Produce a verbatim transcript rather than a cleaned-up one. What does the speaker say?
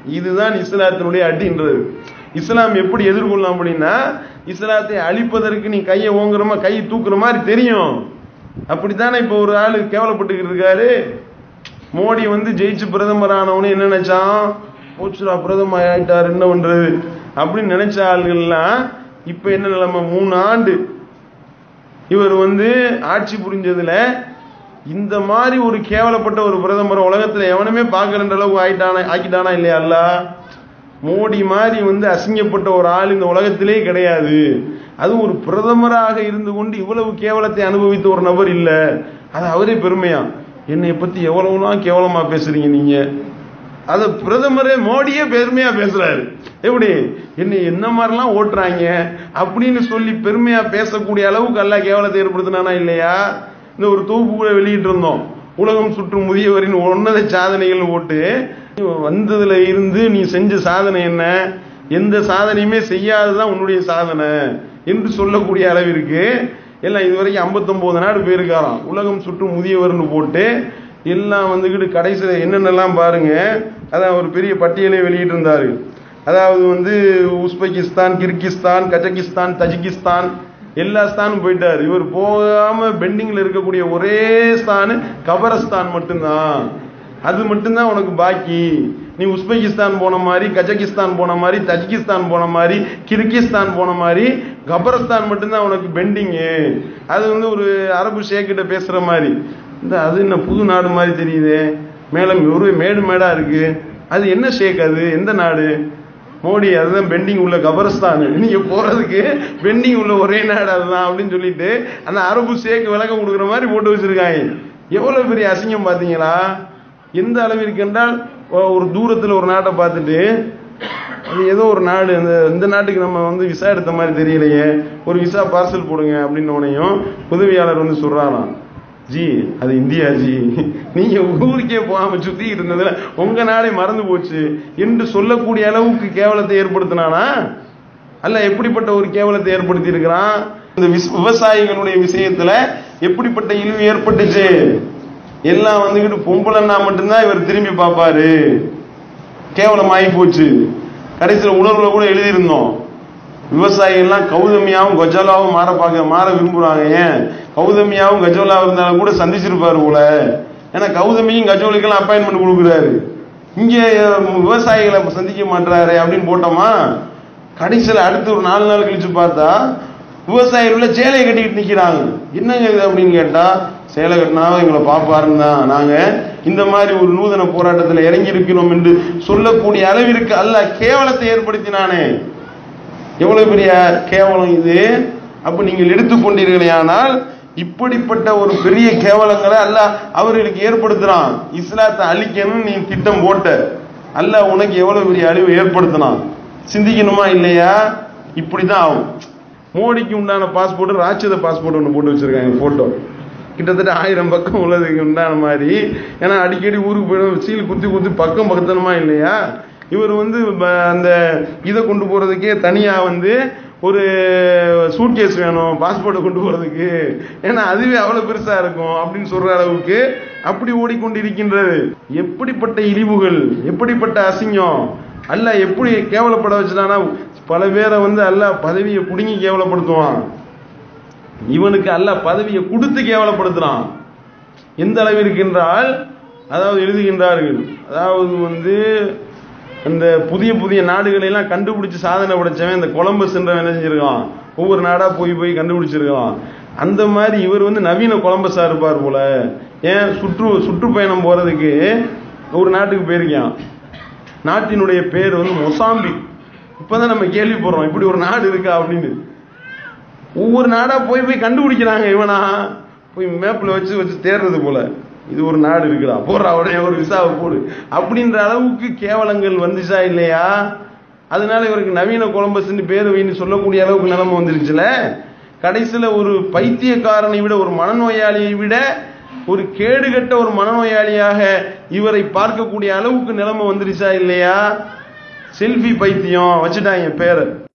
இதுதான் இஸ்லாத்தினுடைய அடின்றது. இஸ்லாம் எப்படி எதிர்கொள்ளலாம் அப்படின்னா, இஸ்லாத்தை அழிப்பதற்கு நீ கையை ஓங்குறமா கை தூக்குற மாதிரி தெரியும். அப்படித்தானே இப்ப ஒரு ஆளு கேவலப்பட்டுக்கிட்டு இருக்காரு. மோடி வந்து ஜெயிச்சு பிரதமர் ஆனவனு என்ன நினைச்சான், போச்சுரா பிரதமர் ஆயிட்டார் என்ன பண்றது அப்படின்னு நினைச்ச ஆளுகள்லாம் இப்ப என்ன நிலைமை, மூணு ஆண்டு இவர் வந்து ஆட்சி புரிஞ்சதுல இந்த மாதிரி ஒரு கேவலப்பட்ட ஒரு பிரதமர் உலகத்துல எவனுமே பார்க்கற அளவுக்கு ஆயிட்டானா ஆக்கிட்டானா இல்லையா அல்லாஹ். மோடி மாதிரி வந்து அசிங்கப்பட்ட ஒரு ஆள் இந்த உலகத்திலே கிடையாது. அது ஒரு பிரதமராக இருந்து கொண்டு இவ்வளவு கேவலத்தை அனுபவித்த ஒரு நபர் இல்ல. அது அவரே பெருமையா, என்னை பத்தி எவ்வளவுலாம் கேவலமா பேசுறீங்க நீங்க, அத பிரதமரே மோடியே பெருமையா பேசுறாரு. எப்படி என்னை என்ன மாதிரிலாம் ஓட்டுறாங்க அப்படின்னு சொல்லி பெருமையா பேசக்கூடிய அளவுக்கு அல்லாஹ் கேவலத்தை ஏற்படுத்தினானா இல்லையா. இந்த ஒரு தொகுப்பு கூட வெளியிட்டு இருந்தோம், உலகம் சுற்றும் முதியவரின் உன்னத சாதனைகள் போட்டு வந்ததுல இருந்து நீ செஞ்ச சாதனை என்ன, எந்த சாதனையுமே செய்யாததான் உன்னுடைய சாதனை என்று சொல்லக்கூடிய அளவிற்கு எல்லாம் இதுவரைக்கும் ஐம்பத்தி ஒன்பது நாடு போயிருக்காராம். உலகம் சுற்றும் முதியவர்னு போட்டு எல்லாம் வந்துகிட்டு கடைசியில என்னென்னலாம் பாருங்க. அதான் ஒரு பெரிய பட்டியலை வெளியிட்டு இருந்தாரு. அதாவது வந்து உஸ்பெகிஸ்தான், கிர்கிஸ்தான், கஜகிஸ்தான், தஜிகிஸ்தான் எல்லா ஸ்தானும் போயிட்டாரு. இவர் போகாம பெண்டிங்ல இருக்கக்கூடிய ஒரே ஸ்தான் கபரஸ்தான் மட்டும்தான். அது மட்டும்தான் உனக்கு பாக்கி. நீ உஸ்பெகிஸ்தான் போன மாதிரி, கஜகிஸ்தான் போன மாதிரி, தஜிகிஸ்தான் போன மாதிரி, கிர்கிஸ்தான் போன மாதிரி கபரஸ்தான் மட்டும்தான் உனக்கு பெண்டிங்கு. அது வந்து ஒரு அரபு ஷேக்கிட்ட பேசுற மாதிரி. இந்த அது என்ன புது நாடு மாதிரி தெரியுது, மேலும் ஒரு மேடு மேடா இருக்கு, அது என்ன ஷேக், அது எந்த நாடு மோடி, அதுதான் பெண்டிங் உள்ள கபரஸ்தான், நீங்க போறதுக்கு பெண்டிங் உள்ள ஒரே நாடு அதுதான் அப்படின்னு சொல்லிட்டு அந்த அரபு ஷேக் விளக்கம் கொடுக்குற மாதிரி போட்டு வச்சிருக்காங்க. எவ்வளவு பெரிய அசிங்கம் பாத்தீங்களா. எந்த அளவிற்கு என்றால், ஒரு தூரத்தில் ஒரு நாட்டை பார்த்துட்டு அது ஏதோ ஒரு நாடு, அந்த இந்த நாட்டுக்கு நம்ம வந்து விசா எடுத்த மாதிரி தெரியலையே, ஒரு விசா பார்சல் போடுங்க அப்படின்னோனையும் உதவியாளர் வந்து சொல்றாராம், ஜி அது இந்தியா ஜி, நீங்க ஊருக்கே போகாம சுத்தி இருந்ததுல உங்க நாடே மறந்து போச்சு என்று சொல்லக்கூடிய அளவுக்கு கேவலத்தை ஏற்படுத்தினானா அல்ல. எப்படிப்பட்ட ஒரு கேவலத்தை ஏற்படுத்தி இருக்கிறான். இந்த விவசாயிகளுடைய விஷயத்துல எப்படிப்பட்ட இழிவு ஏற்பட்டுச்சு. எல்லாம் வந்துகிட்டு பொம்பளைன்னா மட்டும்தான் இவர் திரும்பி பார்ப்பாரு, கேவலம் ஆகி போச்சு. கடைசியில் உணர்வுல கூட எழுதியிருந்தோம், விவசாயிகள்லாம் கௌதமியாவும் கஜோலாவும் மாற பார்க்க மாற விரும்புறாங்க. ஏன் கௌதமியாவும் கஜோலாவும் இருந்தாலும் கூட சந்திச்சிருப்பாரு போல. ஏன்னா கௌதமியும் கஜோலுக்கெல்லாம் அப்பாயின்மெண்ட் கொடுக்குறாரு, இங்க விவசாயிகளை சந்திக்க மாட்டாரு அப்படின்னு போட்டோமா. கடைசியில் அடுத்து ஒரு நாலு நாள் கழிச்சு பார்த்தா விவசாயிகள் சேலையை கட்டிக்கிட்டு நிக்கிறாங்க. என்னங்க இது அப்படின்னு கேட்டா, சேலை கட்டினாவும் எங்களை பாப்பாருன்னு தான் நாங்க இந்த மாதிரி ஒரு நூதன போராட்டத்தில் இறங்கி இருக்கிறோம் என்று சொல்லக்கூடிய அளவிற்கு அல்லாஹ் கேவலத்தை ஏற்படுத்தினானே. எவ்வளவு பெரிய கேவலம் இது. அப்ப நீங்கள் எடுத்துக்கொண்டீர்களே, ஆனால் இப்படிப்பட்ட ஒரு பெரிய கேவலங்களை அல்லாஹ் அவர்களுக்கு ஏற்படுத்துறான். இஸ்லாத்தை அழிக்கணும்னு நீ திட்டம் போட்ட, அல்லாஹ் உனக்கு எவ்வளவு பெரிய அழிவு ஏற்படுத்தினான். சிந்திக்கணுமா இல்லையா. இப்படிதான் ஆகும். மோடிக்கு உண்டான பாஸ்போர்ட் ராட்சத பாஸ்போர்ட் ஒன்று போட்டு வச்சிருக்காங்க, போட்டோ கிட்டத்தட்ட ஆயிரம் பக்கம் உள்ளதுக்கு உண்டான மாதிரி. ஏன்னா அடிக்கடி ஊருக்கு போயிடும், சீல் குத்தி குத்தி பக்கம் பக்கத்தனமா இல்லையா. இவர் வந்து அந்த இதை கொண்டு போறதுக்கே தனியா வந்து ஒரு சூட்கேஸ் வேணும் பாஸ்போர்ட்டை கொண்டு போறதுக்கு, ஏன்னா அதுவே அவ்வளவு பெருசா இருக்கும் அப்படின்னு சொல்ற அளவுக்கு அப்படி ஓடிக்கொண்டிருக்கின்றது. எப்படிப்பட்ட இழிவுகள், எப்படிப்பட்ட அசிங்கம். அல்லாஹ் எப்படி கேவலப்பட வச்சுட்டானா, பல பேரை வந்து அல்லாஹ் பதவியை புடுங்கி கேவலப்படுத்துவான். இவனுக்கு அல்லாஹ் பதவியை கொடுத்து கேவலப்படுத்துறான். எந்த அளவிற்கு என்றால், அதாவது எழுதுகின்றார்கள், அதாவது வந்து இந்த புதிய புதிய நாடுகளை எல்லாம் கண்டுபிடிச்சு சாதனை படைச்சவன் இந்த கொலம்பஸ் என்றவன் என்ன செஞ்சிருக்கான், ஒவ்வொரு நாடா போய் போய் கண்டுபிடிச்சிருக்கான். அந்த மாதிரி இவர் வந்து நவீன கொலம்பஸா இருப்பார் போல. ஏன் சுற்று சுற்றுப்பயணம் போறதுக்கு ஒரு நாட்டுக்கு போயிருக்கான். நாட்டினுடைய பேர் வந்து மொசாம்பிக். இப்பதான் நம்ம கேள்விப்படுறோம் இப்படி ஒரு நாடு இருக்கா அப்படின்னு. ஒவ்வொரு நாடா போய் போய் கண்டுபிடிக்கிறாங்க. இவனா போய் மேப்ல வச்சு வச்சு தேடுறது போல, இது ஒரு நாடு இருக்குடா, போடுறா உடனே ஒரு விசாவை போடு அப்படின்ற அளவுக்கு கேவலங்கள் வந்துச்சா இல்லையா. அதனால இவருக்கு நவீன கொலம்பஸ் பேரு வைன்னு சொல்லக்கூடிய அளவுக்கு நிலைமை வந்துருச்சுல. கடைசியில ஒரு பைத்தியக்காரனை விட, ஒரு மனநோயாளியை விட ஒரு கேடுகட்ட ஒரு மனநோயாளியாக இவரை பார்க்கக்கூடிய அளவுக்கு நிலைமை வந்துருச்சா இல்லையா. செல்ஃபி பைத்தியம் வச்சுட்டாங்க பேரை.